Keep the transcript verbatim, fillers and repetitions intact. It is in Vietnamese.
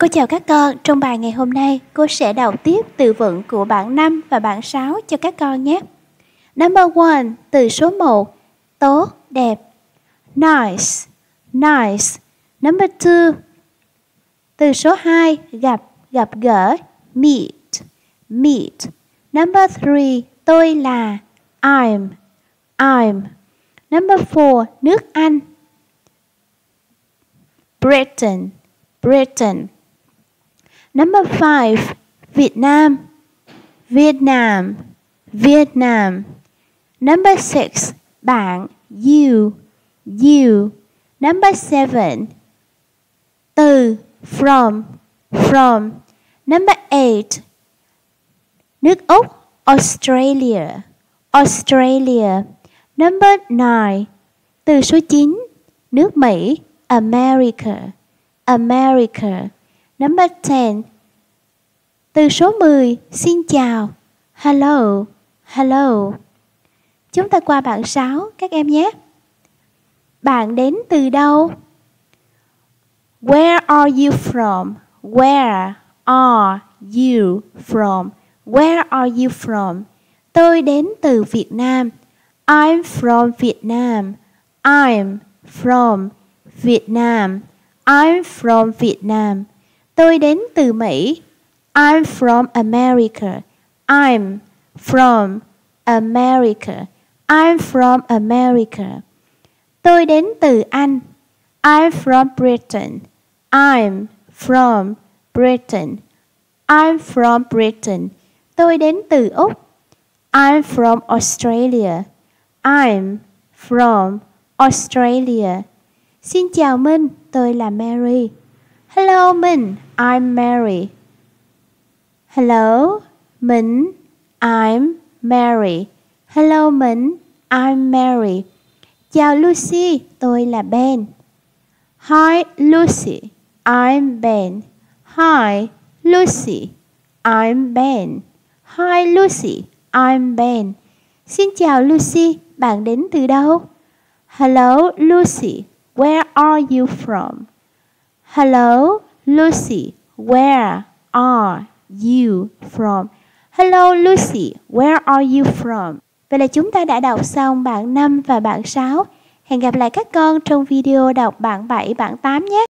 Cô chào các con, trong bài ngày hôm nay cô sẽ đọc tiếp từ vựng của bảng năm và bảng sáu cho các con nhé. Number one, từ số một, tốt, đẹp. Nice, nice. Number two, từ số hai, gặp, gặp gỡ. Meet, meet. Number three, tôi là. I'm, I'm. Number four, nước Anh. Britain, Britain. Number five, Việt Nam, Vietnam, Vietnam. Number six, bạn, you, you. Number seven, từ, from, from. Number eight, nước Úc, Australia, Australia. Number nine, từ số chín, nước Mỹ, America, America. Number ten, từ số mười, xin chào, hello, hello. Chúng ta qua bảng sáu các em nhé. Bạn đến từ đâu? Where are you from? Where are you from? Where are you from? Tôi đến từ Việt Nam. I'm from Vietnam. I'm from Vietnam. I'm from Vietnam. Tôi đến từ Mỹ. I'm from America. I'm from America. I'm from America. Tôi đến từ Anh. I'm from Britain. I'm from Britain. I'm from Britain. Tôi đến từ Úc. I'm from Australia. I'm from Australia. Xin chào Minh, tôi là Mary. Hello Minh, I'm Mary. Hello Minh, I'm Mary. Hello Minh, I'm Mary. Chào Lucy, tôi là Ben. Hi Lucy, I'm Ben. Hi Lucy, I'm Ben. Hi Lucy, I'm Ben. Xin chào Lucy, bạn đến từ đâu? Hello Lucy, where are you from? Hello Lucy, where are you from? Hello Lucy, where are you from? Vậy là chúng ta đã đọc xong bảng năm và bảng sáu. Hẹn gặp lại các con trong video đọc bảng bảy, bảng tám nhé.